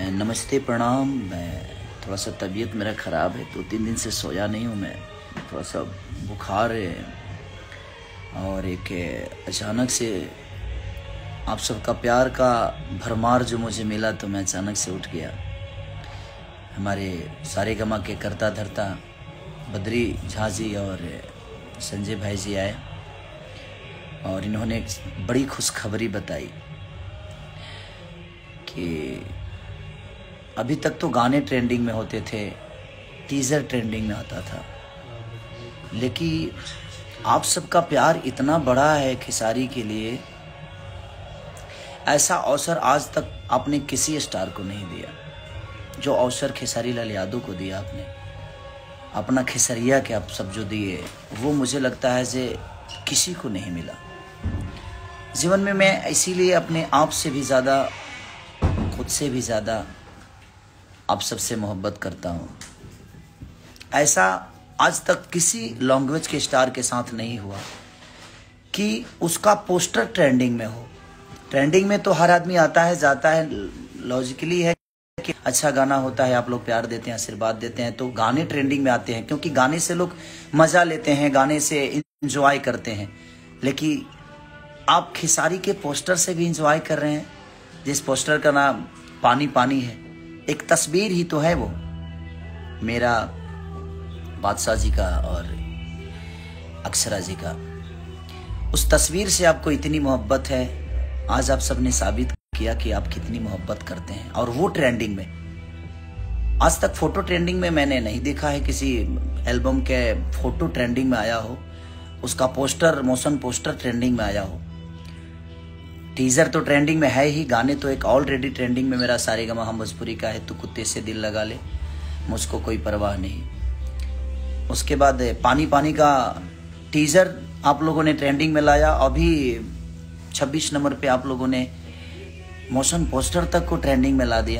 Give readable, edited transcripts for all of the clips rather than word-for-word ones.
नमस्ते प्रणाम। मैं थोड़ा सा तबीयत मेरा ख़राब है, 2-3 दिन से सोया नहीं हूँ। मैं थोड़ा सा बुखार है और एक अचानक से आप सबका प्यार का भरमार जो मुझे मिला तो मैं अचानक से उठ गया। हमारे सारेगामा के करता धरता बद्री झा जी और संजय भाई जी आए और इन्होंने एक बड़ी खुशखबरी बताई कि अभी तक तो गाने ट्रेंडिंग में होते थे, टीज़र ट्रेंडिंग में आता था, लेकिन आप सबका प्यार इतना बड़ा है खेसारी के लिए, ऐसा अवसर आज तक आपने किसी स्टार को नहीं दिया जो अवसर खेसारी लाल यादव को दिया। आपने अपना खेसरिया के आप सब जो दिए वो मुझे लगता है जे किसी को नहीं मिला जीवन में। मैं इसीलिए अपने आप से भी ज़्यादा, खुद से भी ज़्यादा आप सबसे मोहब्बत करता हूँ। ऐसा आज तक किसी लैंग्वेज के स्टार के साथ नहीं हुआ कि उसका पोस्टर ट्रेंडिंग में हो। ट्रेंडिंग में तो हर आदमी आता है जाता है, लॉजिकली है कि अच्छा गाना होता है, आप लोग प्यार देते हैं, आशीर्वाद देते हैं, तो गाने ट्रेंडिंग में आते हैं क्योंकि गाने से लोग मज़ा लेते हैं, गाने से इंजॉय करते हैं। लेकिन आप खेसारी के पोस्टर से भी इंजॉय कर रहे हैं, जिस पोस्टर का नाम पानी पानी है। एक तस्वीर ही तो है वो, मेरा, बादशाह जी का और अक्षरा जी का। उस तस्वीर से आपको इतनी मोहब्बत है। आज आप सबने साबित किया कि आप कितनी मोहब्बत करते हैं, और वो ट्रेंडिंग में। आज तक फोटो ट्रेंडिंग में मैंने नहीं देखा है किसी एल्बम के फोटो ट्रेंडिंग में आया हो, उसका पोस्टर, मोशन पोस्टर ट्रेंडिंग में आया हो। टीजर तो ट्रेंडिंग में है ही, गाने तो एक ऑलरेडी ट्रेंडिंग में मेरा सारेगामा हम भोजपुरी का है, तू कुत्ते से दिल लगा ले, मुझको कोई परवाह नहीं। उसके बाद पानी पानी का टीजर आप लोगों ने ट्रेंडिंग में लाया। अभी 26 नंबर पे आप लोगों ने मोशन पोस्टर तक को ट्रेंडिंग में ला दिया।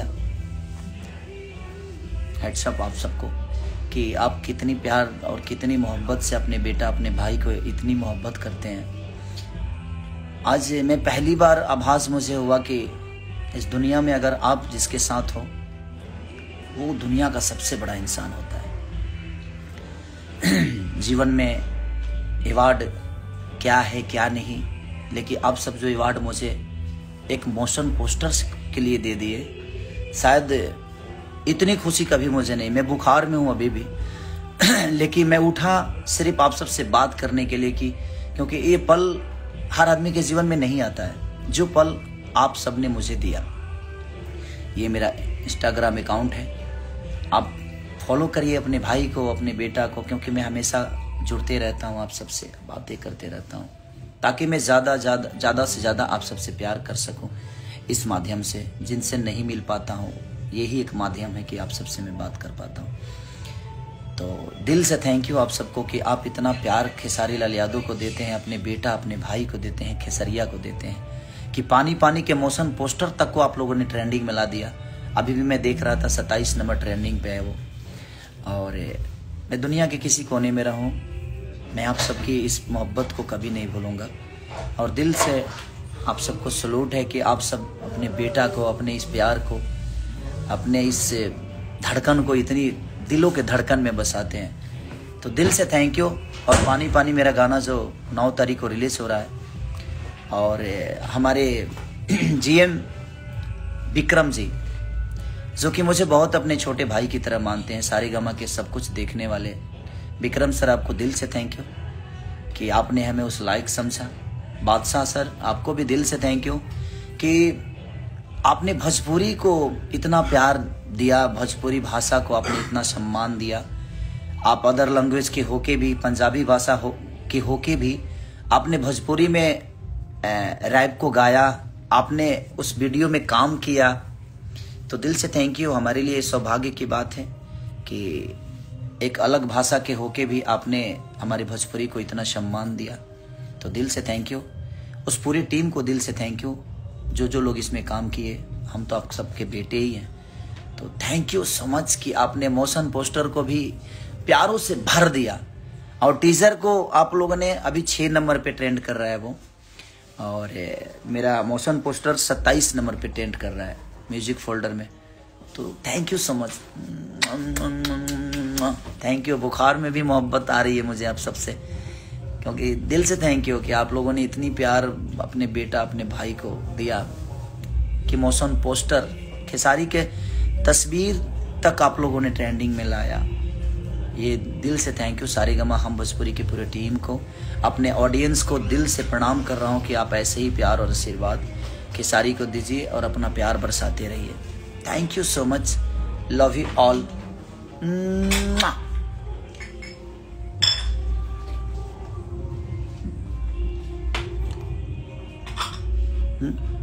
हेड्सअप आप सबको कि आप कितनी प्यार और कितनी मोहब्बत से अपने बेटा, अपने भाई को इतनी मोहब्बत करते हैं। आज मैं पहली बार आभास मुझे हुआ कि इस दुनिया में अगर आप जिसके साथ हो वो दुनिया का सबसे बड़ा इंसान होता है। जीवन में अवार्ड क्या है क्या नहीं, लेकिन आप सब जो अवार्ड मुझे एक मोशन पोस्टर्स के लिए दे दिए, शायद इतनी खुशी कभी मुझे नहीं। मैं बुखार में हूँ अभी भी लेकिन मैं उठा सिर्फ आप सबसे बात करने के लिए क्योंकि ये पल हर आदमी के जीवन में नहीं आता है, जो पल आप सबने मुझे दिया। ये मेरा इंस्टाग्राम अकाउंट है, आप फॉलो करिए अपने भाई को, अपने बेटा को, क्योंकि मैं हमेशा जुड़ते रहता हूँ आप सबसे, बातें करते रहता हूँ, ताकि मैं ज़्यादा से ज़्यादा आप सबसे प्यार कर सकूँ इस माध्यम से। जिनसे नहीं मिल पाता हूँ, यही एक माध्यम है कि आप सबसे मैं बात कर पाता हूँ। तो दिल से थैंक यू आप सबको कि आप इतना प्यार खेसारी लाल यादव को देते हैं, अपने बेटा, अपने भाई को देते हैं, खेसरिया को देते हैं, कि पानी पानी के मोशन पोस्टर तक को आप लोगों ने ट्रेंडिंग में ला दिया। अभी भी मैं देख रहा था 27 नंबर ट्रेंडिंग पे है वो। और मैं दुनिया के किसी कोने में रहूं, मैं आप सबकी इस मोहब्बत को कभी नहीं भूलूंगा। और दिल से आप सबको सलूट है कि आप सब अपने बेटा को, अपने इस प्यार को, अपने इस धड़कन को इतनी दिलों के धड़कन में बसाते हैं। तो दिल से थैंक यू। और पानी पानी मेरा गाना जो 9 तारीख को रिलीज़ हो रहा है, और हमारे GM विक्रम जी, जो कि मुझे बहुत अपने छोटे भाई की तरह मानते हैं, सारेगामा के सब कुछ देखने वाले विक्रम सर, आपको दिल से थैंक यू कि आपने हमें उस लायक समझा। बादशाह सर, आपको भी दिल से थैंक यू कि आपने भोजपुरी को इतना प्यार दिया, भोजपुरी भाषा को आपने इतना सम्मान दिया। आप अदर लैंग्वेज के होके भी, पंजाबी भाषा के होके भी आपने भोजपुरी में रैप को गाया, आपने उस वीडियो में काम किया। तो दिल से थैंक यू। हमारे लिए सौभाग्य की बात है कि एक अलग भाषा के होके भी आपने हमारे भोजपुरी को इतना सम्मान दिया। तो दिल से थैंक यू। उस पूरी टीम को दिल से थैंक यू, जो लोग इसमें काम किए। हम तो आप सबके बेटे ही हैं, तो थैंक यू सो मच कि आपने मोशन पोस्टर को भी प्यारों से भर दिया। और टीजर को आप लोगों ने, अभी 6 नंबर पे ट्रेंड कर रहा है वो, और मेरा मोशन पोस्टर 27 नंबर पे ट्रेंड कर रहा है म्यूजिक फोल्डर में। तो thank you so much, thank you. बुखार में भी मोहब्बत आ रही है मुझे आप सबसे, क्योंकि दिल से थैंक यू कि आप लोगों ने इतनी प्यार अपने बेटा अपने भाई को दिया कि मोशन पोस्टर खेसारी के तस्वीर तक आप लोगों ने ट्रेंडिंग में लाया। ये दिल से थैंक यू सारेगामा हम भोजपुरी की पूरी टीम को, अपने ऑडियंस को दिल से प्रणाम कर रहा हूँ कि आप ऐसे ही प्यार और आशीर्वाद खेसारी को दीजिए और अपना प्यार बरसाते रहिए। Thank you so much, love you all.